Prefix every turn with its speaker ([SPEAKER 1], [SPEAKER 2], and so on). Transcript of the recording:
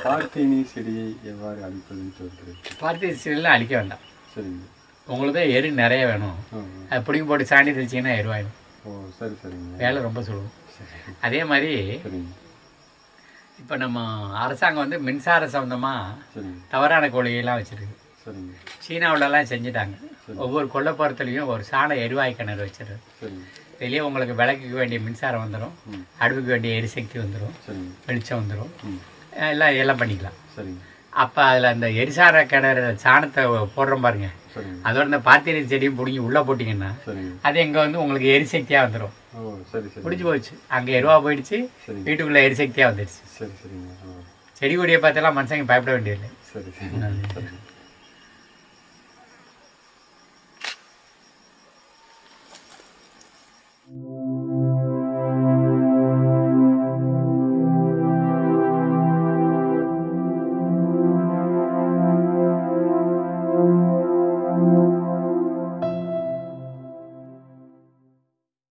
[SPEAKER 1] பார்த்தீனி செடியை எவ்வாறு அழிப்பதுன்னு சொல்கிறேன்.
[SPEAKER 2] பார்த்தீனி செடியெல்லாம் அழிக்க வேண்டாம்.
[SPEAKER 1] சரிங்க.
[SPEAKER 2] உங்களுக்கு எரு நிறைய வேணும். அது பிடிக்க போட்டு சாணி தெளிச்சிங்கன்னா எருவாயிடும்.
[SPEAKER 1] ஓ சரி சரிங்க.
[SPEAKER 2] வேலை ரொம்ப சுலபம். அதே மாதிரி இப்போ நம்ம அரசாங்கம் வந்து மின்சார சம்மந்தமாக தவறான கொள்கையெல்லாம் வச்சுருக்கு. சீனாவிலலாம் செஞ்சுட்டாங்க. ஒவ்வொரு கொல்லைப்புறத்துலேயும் ஒரு சாண எரிவாயு கிணறு வச்சிருக்கு. வெளியே உங்களுக்கு விளக்குக்கு வேண்டிய மின்சாரம் வந்துடும், அடுப்புக்கு வேண்டிய எரிசக்தி வந்துடும், வெளிச்சம் வந்துடும், எல்லாம் பண்ணிக்கலாம். அப்போ அதில் அந்த எரிசார கிணறு சாணத்தை போடுறோம் பாருங்க, அதோட இந்த பாத்திரை செடியும் பிடிங்கி உள்ளே போட்டிங்கன்னா அது எங்கே வந்து உங்களுக்கு எரிசக்தியாக வந்துடும். முடிஞ்சு போச்சு, அங்கே எருவா போயிடுச்சு, வீட்டுக்குள்ளே எரிசக்தியாக வந்துடுச்சு. செடி கொடியை பார்த்தெல்லாம் மனுஷங்க பயப்பட வேண்டியதில்லை.